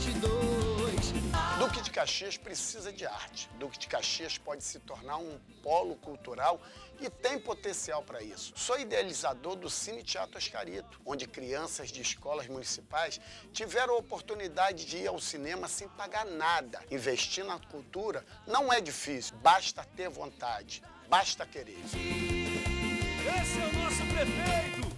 22. Duque de Caxias precisa de arte. Duque de Caxias pode se tornar um polo cultural e tem potencial para isso. Sou idealizador do Cine Teatro Oscarito, onde crianças de escolas municipais tiveram a oportunidade de ir ao cinema sem pagar nada. Investir na cultura não é difícil, basta ter vontade, basta querer. Esse é o nosso prefeito!